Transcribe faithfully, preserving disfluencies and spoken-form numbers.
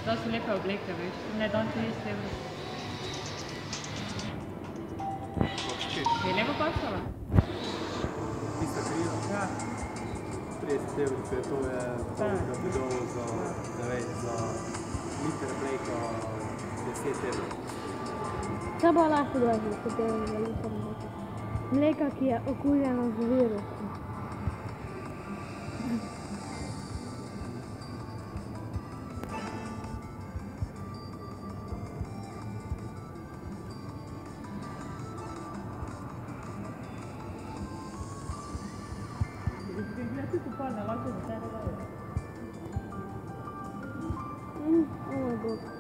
To so lepe obleke, veš. Ne dam trideset evrov. Je lepo pasala? Tista krila? Ja. trideset evrov, če to je dobro bidovo za, ne vem, za liter mleka deset evrov. Kaj bo lahko dvajset evrov za liter mleka? Mleka, ki je okuženo z virusom. Oh my god.